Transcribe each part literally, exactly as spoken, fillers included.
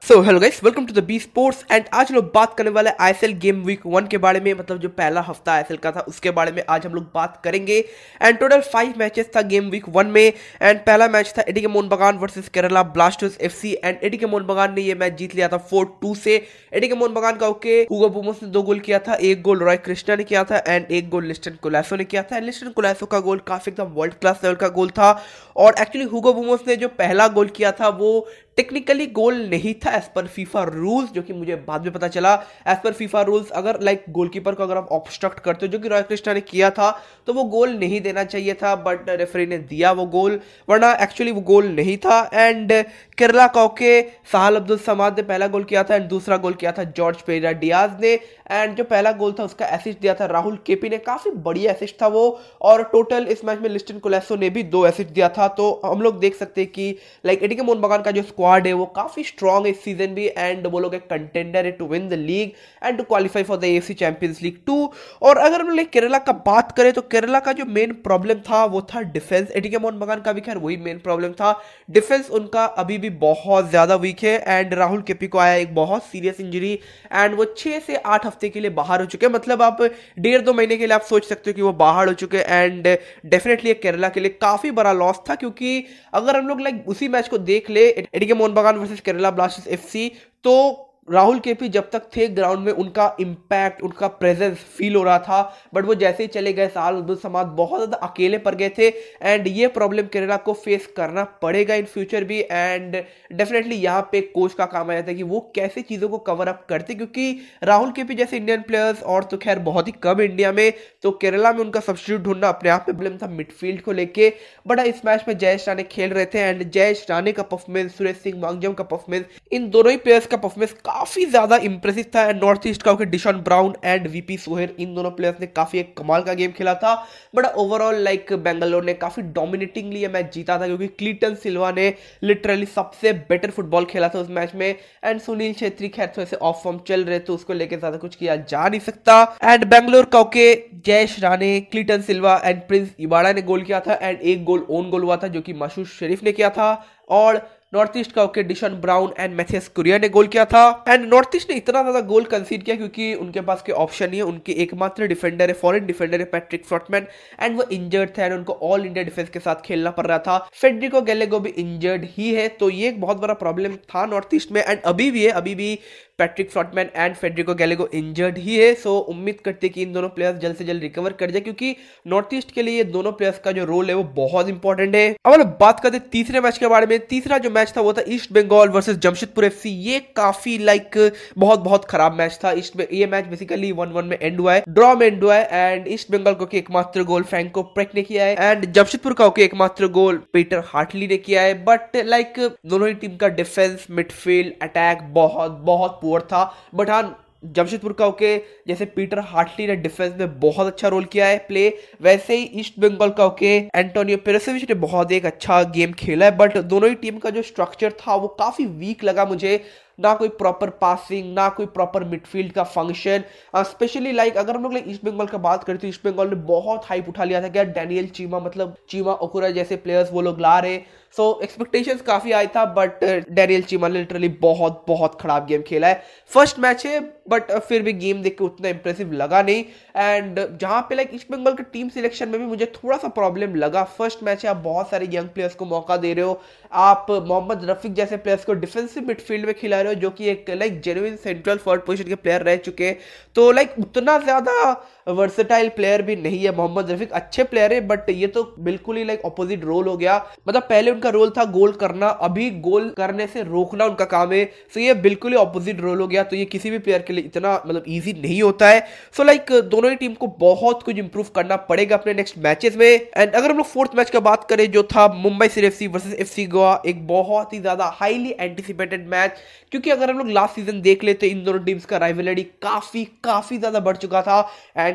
So hello guys, welcome to the B sports and आज लोग बात करने वाले I S L game week one के बारे में। मतलब जो पहला हफ्ता आई एस एल का था उसके बारे में आज हम लोग बात करेंगे। एंड टोटल फाइव मैचेस था गेम वीक वन में। एंड पहला मैच था ATK Mohun Bagan versus Kerala Blasters FC and ATK Mohun Bagan ने ये मैच जीत लिया था फोर टू से। एटीके मोहनबगान का ओके हुगो बुमोस ने दो गोल किया था, एक गोल रॉय कृष्णा ने किया था एंड एक गोल लिस्टन कोलासो ने किया था। लिस्टन कोलासो का गोल काफी एकदम वर्ल्ड क्लास लेवल का गोल था। और एक्चुअली हुगो बुमोस ने जो पहला गोल किया था वो टेक्निकली गोल नहीं था एज पर फीफा रूल्स, जो कि मुझे बाद में पता चला। एज पर फीफा रूल्स अगर लाइक गोलकीपर को अगर आप ऑब्स्ट्रक्ट करते हो, जो कि रॉय कृष्णा ने किया था, तो वो गोल नहीं देना चाहिए था, बट रेफरी ने दिया वो गोल, वरना एक्चुअली वो गोल नहीं था। एंड केरला का ओके साहल अब्दुल समाद ने पहला गोल किया था एंड दूसरा गोल किया था जॉर्ज पेरेरा डियाज ने। एंड जो पहला गोल था उसका असिस्ट दिया था राहुल केपी ने, काफी बढ़िया असिस्ट था वो। और टोटल इस मैच में लिस्टन कोलासो ने भी दो असिस्ट दिया था। तो हम लोग देख सकते हैं कि लाइक एटीके मोहनबगान का जो स्क्वाड है वो काफी स्ट्रॉन्ग है इस सीजन भी। एंड वो लोग एक कंटेंडर है to win the league and to qualify for the AFC champions league too. और अगर हम लोग केरला का बात करें तो केरला का जो मेन प्रॉब्लम था वो था डिफेंस। एटीके मोहनबगान का भी खैर वही मेन प्रॉब्लम था, डिफेंस उनका अभी भी बहुत ज्यादा वीक है। एंड राहुल केपी को आया एक बहुत सीरियस इंजरी एंड वो छह से आठ हफ्ते के लिए बाहर हो चुके हैं। मतलब आप डेढ़ दो महीने के लिए आप सोच सकते हो कि वो बाहर हो चुके हैं। एंड डेफिनेटली केरला के लिए काफी बड़ा लॉस था, क्योंकि अगर हम लोग लाइक उसी मैच को देख ले ATK Mohun Bagan versus Kerala Blasters FC, तो राहुल केपी जब तक थे ग्राउंड में उनका इंपैक्ट, उनका प्रेजेंस फील हो रहा था। बट वो जैसे ही चले गए साल अब्दुल समाद बहुत ज्यादा अकेले पड़ गए थे। एंड ये प्रॉब्लम केरला को फेस करना पड़ेगा इन फ्यूचर भी। एंड डेफिनेटली यहाँ पे कोच का काम आ जाता है कि वो कैसे चीजों को कवर अप करते, क्योंकि राहुल केपी जैसे इंडियन प्लेयर्स और तो खैर बहुत ही कम इंडिया में, तो केरला में उनका सब्स्टिट्यूट ढूंढना अपने आप में प्रॉब्लम था मिडफील्ड को लेके। बट इस मैच में जयेश राणे खेल रहे थे एंड जयेश राणे का परफॉर्मेंस, सुरेश सिंह वांगजम का परफॉर्मेंस, इन दोनों ही प्लेयर्स का परफॉर्मेंस काफी ज्यादा इंप्रेसिव था। एंड नॉर्थ ईस्ट का Deshorn Brown and V P Suhair, इन दोनों प्लेयर्स ने काफी एक कमाल का गेम खेला था। बट ओवरऑल लाइक बेंगलोर ने काफी डोमिनेटिंगली ये मैच जीता था, क्योंकि क्लीटन सिल्वा ने लिटरली सबसे बेटर फुटबॉल खेला था उस मैच में। एंड सुनील छेत्री खैर थोड़े से ऑफ फॉर्म चल रहे, तो उसको लेकर ज्यादा कुछ किया जा नहीं सकता। एंड बेंगलोर का okay Jayesh Rane, Cleiton Silva and Prince Ibara ने गोल किया था एंड एक गोल ओन गोल हुआ था जो कि मशहूर शरीफ ने किया था। और नॉर्थ ईस्ट का okay Deshorn Brown and Mathias Coureur ने गोल किया था। एंड नॉर्थ ईस्ट ने इतना ज्यादा गोल कंसीड किया क्योंकि उनके पास के ऑप्शन ही है, उनके एकमात्र डिफेंडर है, फॉरेन डिफेंडर है पैट्रिक फ्रॉटमैन, एंड वो इंजर्ड थे एंड उनको ऑल इंडिया डिफेंस के साथ खेलना पड़ रहा था। फेडरिको गैलेगो भी इंजर्ड ही है, तो ये एक बहुत बड़ा प्रॉब्लम था नॉर्थ ईस्ट में। एंड अभी भी है, अभी भी Patrick Flottmann and Federico Gallego injured ही है। सो उम्मीद करते कि इन दोनों प्लेयर्स जल्द से जल्द रिकवर कर जाए, क्योंकि नॉर्थ ईस्ट के लिए ये दोनों प्लेयर्स का जो रोल है वो बहुत इंपॉर्टेंट है। अब हम बात करते हैं तीसरे मैच के बारे में। तीसरा जो मैच था वो था east Bengal versus Jamshedpur FC. ये काफी लाइक बहुत बहुत खराब मैच था। ईस्ट में ये मैच बेसिकली वन वन में एंड हुआ है, ड्रॉ में एंड हुआ है। एंड ईस्ट बंगाल को एकमात्र गोल फ्रैंको प्रेक ने किया है एंड जमशेदपुर का एकमात्र गोल पीटर हार्टली ने किया है। बट लाइक दोनों ही टीम का डिफेंस, मिडफील्ड, अटैक बहुत बहुत पुअर था। बट हाँ, जमशेदपुर का ओके जैसे पीटर हार्टली ने डिफेंस में बहुत अच्छा रोल किया है प्ले, वैसे ही ईस्ट बंगाल का ओके एंटोनियो पेरेसेविच ने बहुत एक अच्छा गेम खेला है। बट दोनों ही टीम का जो स्ट्रक्चर था वो काफी वीक लगा मुझे, ना कोई प्रॉपर पासिंग, ना कोई प्रॉपर मिडफील्ड का फंक्शन। स्पेशली लाइक अगर हम लोग ईस्ट बंगाल का बात करें तो ईस्ट बंगाल ने बहुत हाइप उठा लिया था क्या डैनियल चीमा, मतलब चीमा ओकुरा जैसे प्लेयर्स वो लोग ला रहे। सो एक्सपेक्टेशंस काफी आई था, बट डैनियल चीमा ने लिटरली बहुत बहुत खराब गेम खेला है। फर्स्ट मैच है बट फिर भी गेम देख के उतना इंप्रेसिव लगा नहीं। एंड जहां पे लाइक ईस्ट बंगाल के टीम सिलेक्शन में भी मुझे थोड़ा सा प्रॉब्लम लगा। फर्स्ट मैच है, आप बहुत सारे यंग प्लेयर्स को मौका दे रहे हो, आप मोहम्मद रफीक जैसे प्लेयर्स को डिफेंसिव मिडफील्ड में खिला रहे हो, जो कि एक like genuine central forward position के प्लेयर रह चुके, तो लाइक उतना ज्यादा वर्सेटाइल प्लेयर भी नहीं है मोहम्मद रफीक। अच्छे प्लेयर है बट ये तो बिल्कुल ही लाइक ऑपोजिट रोल हो गया। मतलब पहले उनका रोल था गोल करना, अभी गोल करने से रोकना उनका काम है। सो ये बिल्कुल ही ऑपोजिट रोल हो गया, तो ये किसी भी प्लेयर के लिए इतना मतलब इजी नहीं होता है। सो लाइक दोनों ही टीम को बहुत कुछ इंप्रूव करना पड़ेगा अपने नेक्स्ट मैचेस में। एंड अगर हम लोग फोर्थ मैच का बात करें जो था Mumbai city FC versus FC Goa, एक बहुत ही ज्यादा हाईली एंटिसिपेटेड मैच, क्योंकि अगर हम लोग लास्ट सीजन देख लेते इन दोनों टीम्स का राइवलरी काफी काफी ज्यादा बढ़ चुका था। एंड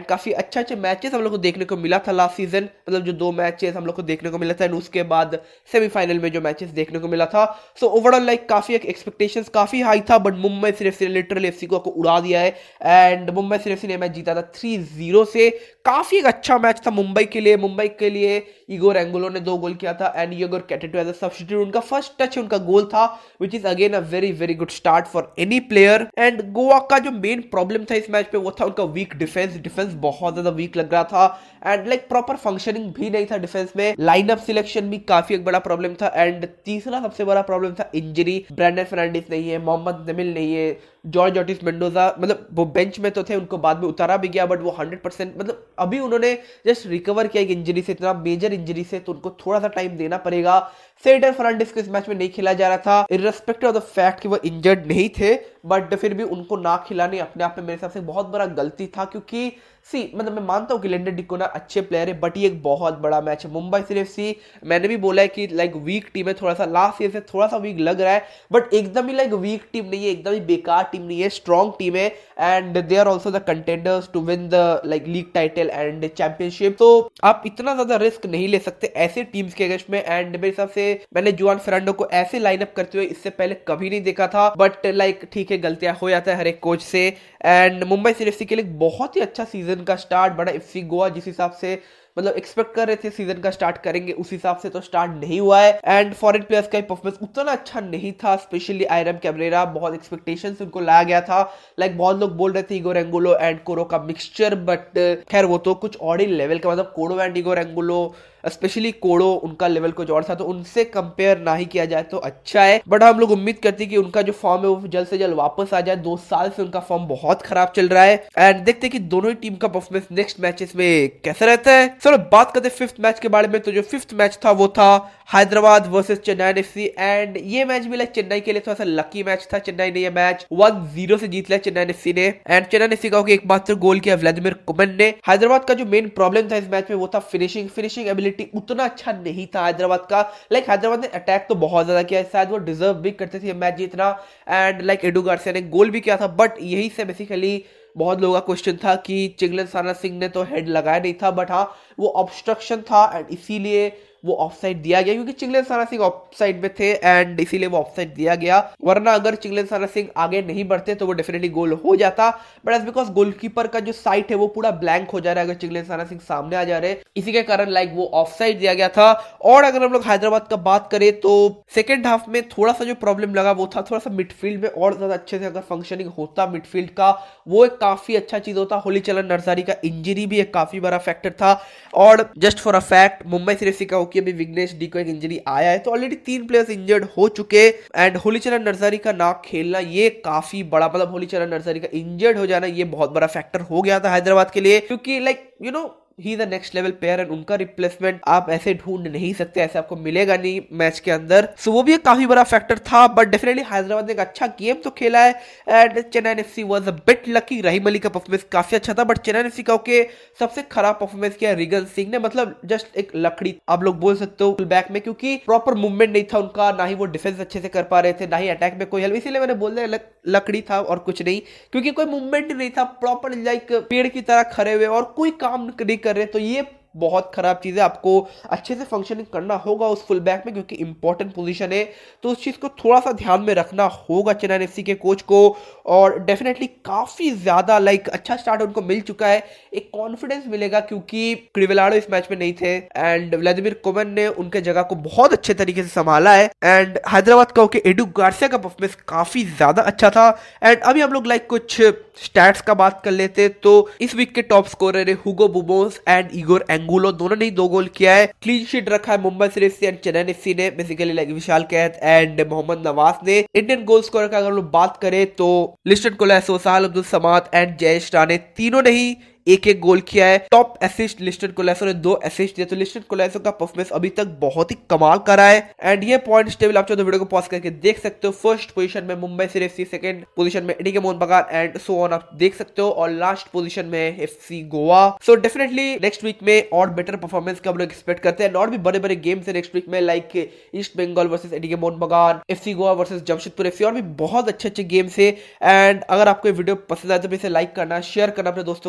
एंड काफी अच्छे अच्छे मैचेस हम लोग को देखने को मिला था लास्ट सीजन, मतलब जो दो मैचेस हम लोग को देखने को मिला था एंड उसके बाद सेमीफाइनल में जो मैचेस देखने को मिला था। सो ओवरऑल लाइक काफी एक एक्सपेक्टेशंस काफी हाई था, बट मुंबई सिर्फ लिटरली एफसी को उड़ा दिया है एंड मुंबई सिर्फ ने मैच जीता था थ्री जीरो से। काफी एक अच्छा मैच था मुंबई के लिए। मुंबई के लिए इगोर एंगुलो ने दो गोल किया था एंड इगोर कैटेटो एज अ सब्स्टिट्यूट उनका फर्स्ट टच उनका गोल था, which is again a very very good start for any player. And Goa का जो मेन प्रॉब्लम था इस मैच पे वो था उनका वीक डिफेंस। डिफेंस बहुत ज्यादा वीक लग रहा था एंड लाइक प्रॉपर फंक्शनिंग भी नहीं था डिफेंस में। लाइनअप सिलेक्शन भी काफी एक बड़ा प्रॉब्लम था एंड तीसरा सबसे बड़ा प्रॉब्लम था इंजरी। ब्रैंडन फर्नांडिस नहीं है, मोहम्मद नमिल नहीं है, जॉर्ज ऑटिस मेंडोजा मतलब वो बेंच में तो थे, उनको बाद में उतारा भी गया, बट वो हंड्रेड परसेंट मतलब अभी उन्होंने जस्ट रिकवर किया एक इंजरी से, इतना मेजर इंजरी से, तो उनको थोड़ा सा टाइम देना पड़ेगा। सेडर फर्नांडिस को इस मैच में नहीं खिलाया जा रहा था इररेस्पेक्टिव ऑफ द फैक्ट कि वो इंजर्ड नहीं थे, बट फिर भी उनको ना खिलाने अपने आप में मेरे हिसाब से बहुत बड़ा गलती था। क्योंकि सी मतलब मैं मानता हूँ कि लेंडर डिकोना अच्छे प्लेयर है, बट ये एक बहुत बड़ा मैच है। मुंबई सिर्फ सी मैंने भी बोला है कि लाइक वीक टीम है, थोड़ा सा लास्ट ईयर से थोड़ा सा वीक लग रहा है, बट एकदम ही लाइक वीक टीम नहीं है, एकदम ही बेकार टीम नहीं है, स्ट्रॉन्ग टीम है and they are also the contenders to win the like league title and championship. तो आप इतना ज्यादा रिस्क नहीं ले सकते ऐसे टीम्स के अगेंस्ट में। एंड मेरे हिसाब से मैंने जुआन फर्नांडो को ऐसे लाइनअप करते हुए इससे पहले कभी नहीं देखा था, बट लाइक ठीक है, गलतियां हो जाता है हर एक कोच से। एंड मुंबई सिर्फ के लिए बहुत ही अच्छा सीजन का स्टार्ट, बड़ा एफसी गोवा जिस हिसाब से मतलब एक्सपेक्ट कर रहे थे सीजन का स्टार्ट करेंगे उस हिसाब से तो स्टार्ट नहीं हुआ है। एंड फॉरेन प्लेयर्स का परफॉर्मेंस उतना अच्छा नहीं था, स्पेशली आयरम कैब्रेरा, बहुत एक्सपेक्टेशन से उनको लाया गया था। लाइक बहुत लोग बोल रहे थे इगोर एंगुलो एंड कोरो का मिक्सचर, बट खैर वो तो कुछ और ही लेवल का, मतलब कोरो एंड इगोर एंगुलो स्पेशली कोड़ो उनका लेवल कुछ और था, तो उनसे कंपेयर ना ही किया जाए तो अच्छा है। बट हम लोग उम्मीद करते हैं कि उनका जो फॉर्म है वो जल्द से जल्द वापस आ जाए। दो साल से उनका फॉर्म बहुत खराब चल रहा है एंड देखते हैं कि दोनों ही टीम का परफॉर्मेंस नेक्स्ट मैचेस में कैसा रहता है। चलो बात करते हैं फिफ्थ मैच के बारे में। तो जो फिफ्थ मैच था वो था Hyderabad versus Chennai FC and ये मैच भी लाइक चेन्नई के लिए थोड़ा सा लकी मैच था। चेन्नई ने ये मैच वन जीरो से जीत लिया चेन्नई एफसी ने एंड चेन्नई एफसी का एकमात्र गोल किया व्लादिमीर कुमन ने। हैदराबाद का जो मेन प्रॉब्लम था इस मैच में वो था फिनिशिंग। फिनिशिंग एबिलिटी उतना अच्छा नहीं था हैदराबाद का। लाइक हैदराबाद ने अटैक तो बहुत ज्यादा किया, शायद वो डिजर्व भी करते थे मैच जीतना एंड लाइक एडू गार्सिया ने गोल भी किया था, बट यही से बेसिकली बहुत लोगों का क्वेश्चन था कि चिंगलेनसाना सिंह ने तो हेड लगाया नहीं था, बट हाँ वो ऑब्स्ट्रक्शन था एंड इसीलिए वो ऑफसाइड दिया गया, क्योंकि चिंगलेनसाना सिंह ऑफसाइड में थे एंड इसीलिए वो ऑफसाइड दिया गया। वरना अगर चिंगलेनसाना सिंह आगे नहीं बढ़ते तो वो डेफिनेटली गोल हो जाता, बट एज बिकॉज गोलकीपर का जो साइट है वो पूरा ब्लैंक हो जा रहा है अगर चिंगलेनसाना सिंह सामने आ जा रहे, इसी के कारण लाइक वो ऑफसाइड दिया गया था। और अगर हम लोग हैदराबाद का बात करें तो सेकेंड हाफ में थोड़ा सा जो प्रॉब्लम लगा वो था थोड़ा सा मिडफील्ड में और ज्यादा अच्छे से अगर फंक्शनिंग होता मिडफील्ड का, वो एक काफी अच्छा चीज होता। होलीचरण नर्सरी का इंजरी भी एक काफी बड़ा फैक्टर था और just for a fact Mumbai सिर्फ का होकी अभी विघ्नेश डी को एक इंजरी आया है, तो ऑलरेडी तीन प्लेयर्स इंजर्ड हो चुके एंड होलीचरण नर्सरी का ना खेलना ये काफी बड़ा, मतलब होलीचरण नर्सरी का इंजर्ड हो जाना ये बहुत बड़ा फैक्टर हो गया था हैदराबाद के लिए, क्योंकि like you know he the next level player and उनका रिप्लेसमेंट आप ऐसे ढूंढ नहीं सकते, ऐसे आपको मिलेगा नहीं मैच के अंदर। सो वो भी एक काफी बड़ा फैक्टर था, बट डेफिनेटली हैदराबाद ने एक अच्छा गेम तो खेला है and Chennai FC was a bit lucky. Rahim Ali का परफॉर्मेंस काफी अच्छा था, बट चेन्नई एफसी का ओके सबसे खराब परफॉर्मेंस किया रिगन सिंह ने, मतलब जस्ट एक लकड़ी आप लोग बोल सकते हो बैक में, क्योंकि प्रॉपर मूवमेंट नहीं था उनका, ना ही वो डिफेंस अच्छे से कर पा रहे थे, ना ही अटैक में कोई हेल्प, इसीलिए मैंने बोल दिया लकड़ी था और कुछ नहीं, क्योंकि कोई मूवमेंट नहीं था, प्रॉपर लाइक पेड़ की तरह खड़े हुए और कोई काम नहीं कर रहे, तो ये बहुत खराब चीज है। आपको अच्छे से फंक्शनिंग करना होगा उस फुल बैक में, क्योंकि इंपॉर्टेंट पोजीशन है, तो उस चीज को थोड़ा सा ध्यान में रखना होगा चेन्नई एफसी के कोच को। और डेफिनेटली काफी ज्यादा लाइक अच्छा स्टार्ट उनको मिल चुका है, एक कॉन्फिडेंस मिलेगा, क्योंकि क्रिवेलाडो इस मैच में नहीं थे एंड व्लादिमीर कुमन ने उनके जगह को बहुत अच्छे तरीके से संभाला है एंड हैदराबाद का ओके एडू गार्सिया का परफॉर्मेंस काफी ज्यादा अच्छा था। एंड अभी हम लोग लाइक कुछ स्टैट्स का बात कर लेते, तो इस वीक के टॉप स्कोरर है Hugo Boumous and Igor Angulo, दोनों ने दो गोल किया है। क्लीन शीट रखा है मुंबई सिर्फ एंड चेन्नई एफसी ने, basically like Vishal Kaith and Mohammad Nawaz ने। इंडियन गोल स्कोरर का अगर लोग बात करें तो लिस्टन कोलासो, साहल अब्दुल समाद एंड जयेश राणे तीनों ने ही एक एक गोल किया है। टॉप असिस्ट लिस्टन कोलासो ने दो असिस्ट दिए, तो लिस्टन कोलासो का परफॉर्मेंस अभी तक बहुत ही कमाल करा है एंड ये पॉइंट्स टेबल आप चाहो तो वीडियो को पॉज करके देख सकते हो। फर्स्ट पोजीशन में मुंबई सिर्फ एफसी, सेकंड पोजीशन में ATK Mohun Bagan and so on आप देख सकते हो, और लास्ट पोजीशन में FC Goa. So definitely next week में और बेटर परफॉर्मेंस का हम लोग एक्सपेक्ट करते हैं और भी बड़े बड़े गेम्स है नेक्स्ट वीक में, like East Bengal versus ATK Mohun Bagan, FC Goa versus Jamshedpur FC, और भी बहुत अच्छे अच्छे गेम्स है। एंड अगर आपको वीडियो पसंद आए तो इसे लाइक करना, शेयर करना अपने दोस्तों के बीच में,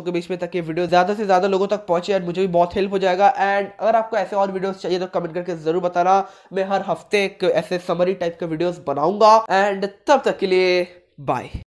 ताकि वीडियो ज्यादा से ज्यादा लोगों तक पहुंचे एंड मुझे भी बहुत हेल्प हो जाएगा। एंड अगर आपको ऐसे और वीडियोस चाहिए तो कमेंट करके जरूर बताना, मैं हर हफ्ते एक ऐसे समरी टाइप के वीडियोस बनाऊंगा। एंड तब तक के लिए बाय।